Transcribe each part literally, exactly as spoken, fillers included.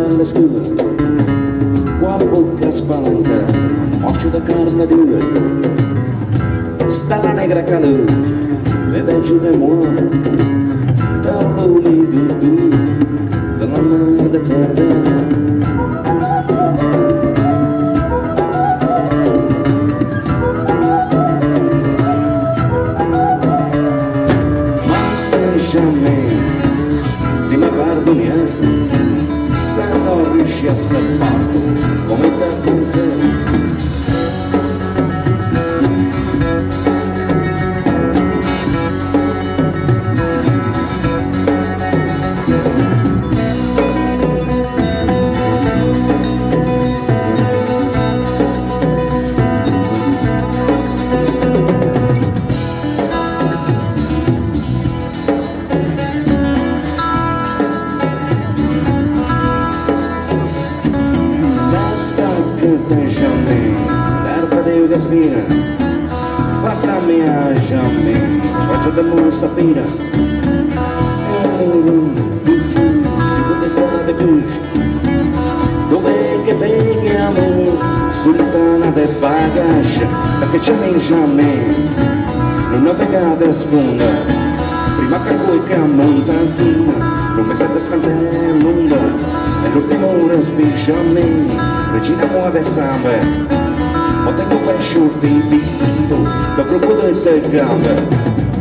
alle scuole, qua bocca spalancata, occhio da carne dura, sta la negra calore, le vecchie di muore, da voli di tu, dalla nave terra. Ti mi perdoni, se non riesci a salvarlo come te pensi. Respira, fatta mia jamais, faccio del mondo sapere, tu si può essere più, dove che peghiamo, sultana del bagage, perché c'è mai jamais, non ho pegata sponda, prima che poi che monta non mi sente sfantare il mondo, è l'ultimo respiro jamais, regina muove sangue. Ma tengo cresciuti vivo da gruppo del telegramma.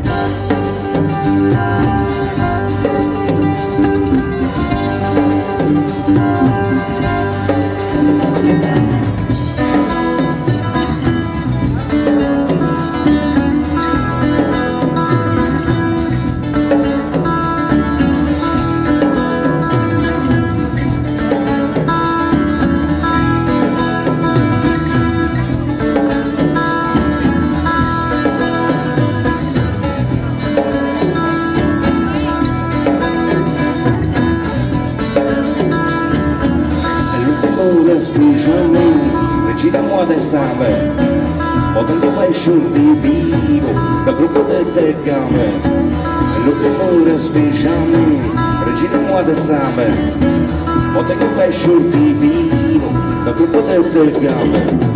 Regina de sangue, potendo cresciuti vivo da gruppo del telegramma. L'ultimo respirami, regina de sangue, potendo cresciuti vivo da gruppo del telegramma.